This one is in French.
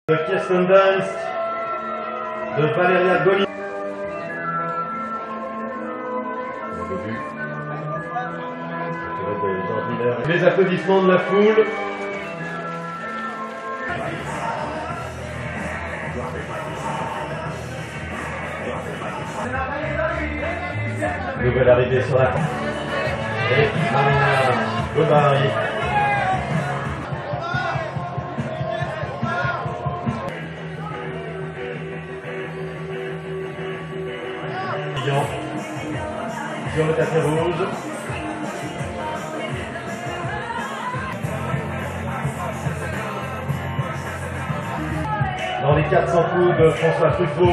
Kirsten Dunst, de Valeria Golin. Les applaudissements de la foule. Nouvelle arrivée sur la piste. Et Marina Gobari. Sur le tapis rouge. Dans les 400 coups de François Truffaut.